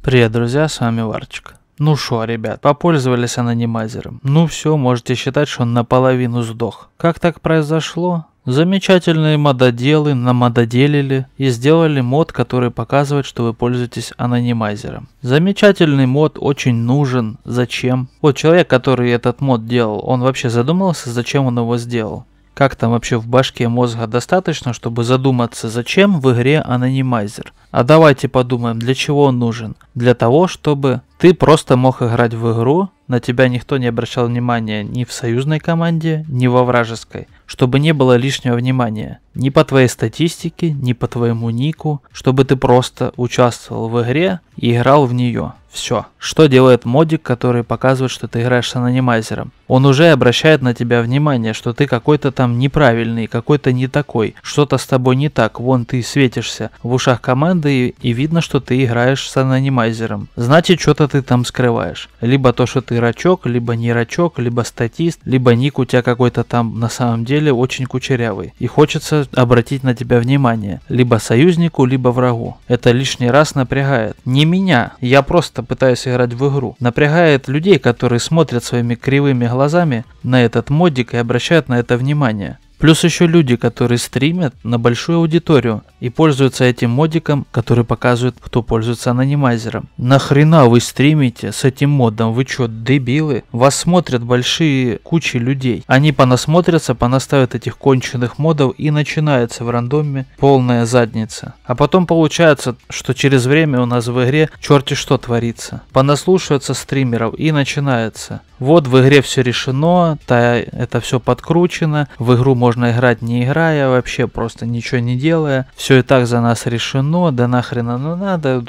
Привет, друзья, с вами Варчик. Ну шо, ребят, попользовались анонимайзером. Ну все, можете считать, что он наполовину сдох. Как так произошло? Замечательные мододелы намододелили и сделали мод, который показывает, что вы пользуетесь анонимайзером. Замечательный мод, очень нужен. Зачем? Вот человек, который этот мод делал, он вообще задумался, зачем он его сделал? Как там вообще в башке мозга достаточно, чтобы задуматься, зачем в игре анонимайзер? А давайте подумаем, для чего он нужен. Для того, чтобы ты просто мог играть в игру, на тебя никто не обращал внимания ни в союзной команде, ни во вражеской. Чтобы не было лишнего внимания ни по твоей статистике, ни по твоему нику, чтобы ты просто участвовал в игре и играл в нее. Все. Что делает модик, который показывает, что ты играешь с анонимайзером? Он уже обращает на тебя внимание, что ты какой-то там неправильный, какой-то не такой. Что-то с тобой не так. Вон ты светишься в ушах команды и видно, что ты играешь с анонимайзером. Значит, что-то ты там скрываешь. Либо то, что ты рачок, либо не рачок, либо статист, либо ник у тебя какой-то там на самом деле очень кучерявый. И хочется обратить на тебя внимание. Либо союзнику, либо врагу. Это лишний раз напрягает. Не меня. Я просто пытаюсь играть в игру. Напрягает людей, которые смотрят своими кривыми глазами на этот модик и обращают на это внимание. Плюс еще люди, которые стримят на большую аудиторию и пользуются этим модиком, который показывает, кто пользуется анонимайзером. Нахрена вы стримите с этим модом? Вы что, дебилы? Вас смотрят большие кучи людей. Они понасмотрятся, понаставят этих конченых модов и начинается в рандоме полная задница. А потом получается, что через время у нас в игре черти что творится. Понаслушаются стримеров и начинается. Вот в игре все решено, это все подкручено, в игру можно играть не играя, вообще просто ничего не делая. Все и так за нас решено, да нахрен оно надо,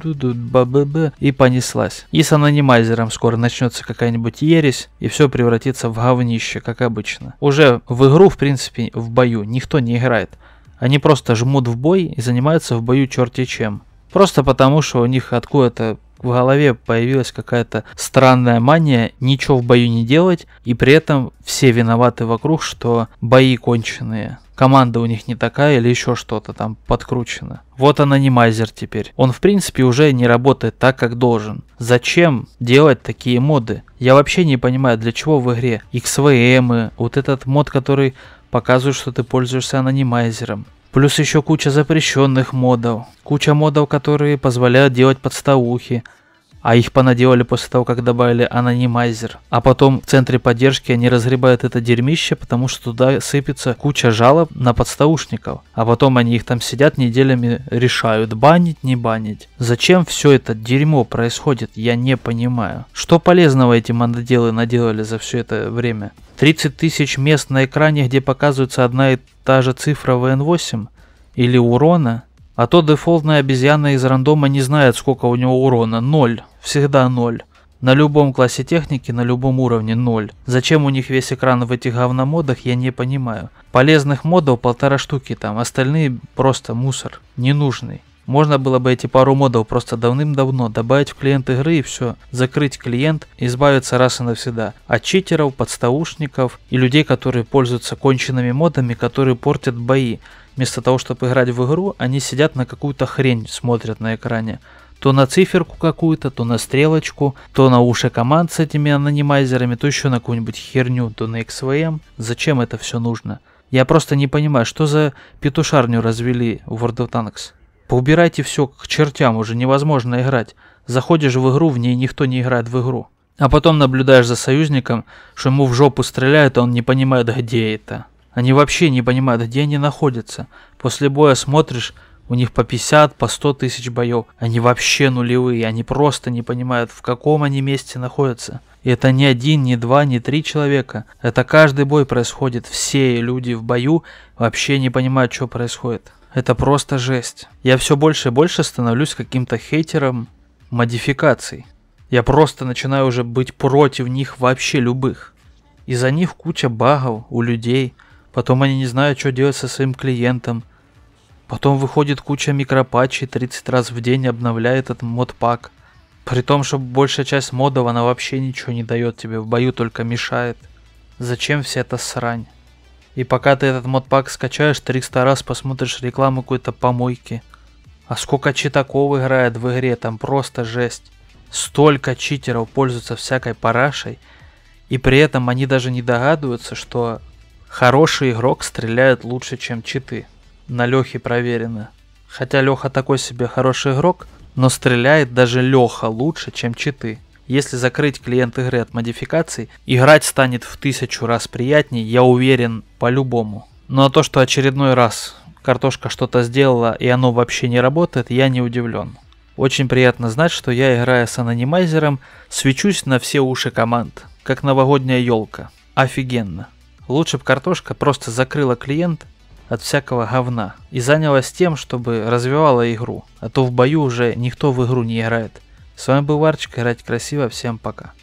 и понеслась. И с анонимайзером скоро начнется какая-нибудь ересь, и все превратится в говнище, как обычно. Уже в игру, в принципе, в бою никто не играет. Они просто жмут в бой и занимаются в бою черти чем. Просто потому, что у них откуда-то в голове появилась какая-то странная мания ничего в бою не делать, и при этом все виноваты вокруг, что бои конченые. Команда у них не такая или еще что-то там подкручено. Вот анонимайзер теперь. Он в принципе уже не работает так, как должен. Зачем делать такие моды? Я вообще не понимаю, для чего в игре XVM, вот этот мод, который показывает, что ты пользуешься анонимайзером. Плюс еще куча запрещенных модов. Куча модов, которые позволяют делать подставухи. А их понаделали после того, как добавили анонимайзер. А потом в центре поддержки они разгребают это дерьмище, потому что туда сыпется куча жалоб на подставушников. А потом они их там сидят неделями, решают, банить, не банить. Зачем все это дерьмо происходит, я не понимаю. Что полезного эти мододелы наделали за все это время? 30 тысяч мест на экране, где показывается одна и та же цифра ВН8 или урона, а то дефолтная обезьяна из рандома не знает, сколько у него урона. 0. Всегда 0. На любом классе техники, на любом уровне 0. Зачем у них весь экран в этих говномодах, я не понимаю. Полезных модов 1,5 штуки там, остальные просто мусор, ненужный. Можно было бы эти пару модов просто давным-давно добавить в клиент игры и все, закрыть клиент, избавиться раз и навсегда от читеров, подставушников и людей, которые пользуются конченными модами, которые портят бои. Вместо того, чтобы играть в игру, они сидят на какую-то хрень, смотрят на экране. То на циферку какую-то, то на стрелочку, то на уши команд с этими анонимайзерами, то еще на какую-нибудь херню, то на XVM. Зачем это все нужно? Я просто не понимаю, что за петушарню развели в World of Tanks. Поубирайте все к чертям, уже невозможно играть. Заходишь в игру, в ней никто не играет в игру. А потом наблюдаешь за союзником, что ему в жопу стреляют, а он не понимает, где это. Они вообще не понимают, где они находятся. После боя смотришь, у них по 50, по 100 тысяч боев. Они вообще нулевые, они просто не понимают, в каком они месте находятся. И это не один, не два, не три человека. Это каждый бой происходит. Все люди в бою вообще не понимают, что происходит. Это просто жесть. Я все больше и больше становлюсь каким-то хейтером модификаций. Я просто начинаю уже быть против них вообще любых. Из-за них куча багов у людей. Потом они не знают, что делать со своим клиентом. Потом выходит куча микропатчей, 30 раз в день обновляет этот модпак. При том, что большая часть модов, она вообще ничего не дает тебе, в бою только мешает. Зачем вся эта срань? И пока ты этот модпак скачаешь, 300 раз посмотришь рекламу какой-то помойки. А сколько читаков играет в игре, там просто жесть. Столько читеров пользуются всякой парашей, и при этом они даже не догадываются, что хороший игрок стреляет лучше, чем читы. На Лехе проверено. Хотя Леха такой себе хороший игрок, но стреляет даже Леха лучше, чем читы. Если закрыть клиент игры от модификаций, играть станет в 1000 раз приятнее, я уверен, по-любому. Но то, что очередной раз картошка что-то сделала и оно вообще не работает, я не удивлен. Очень приятно знать, что я, играя с анонимайзером, свечусь на все уши команд, как новогодняя елка. Офигенно. Лучше бы картошка просто закрыла клиент от всякого говна и занялась тем, чтобы развивала игру, а то в бою уже никто в игру не играет. С вами был Варчик, играйте красиво, всем пока.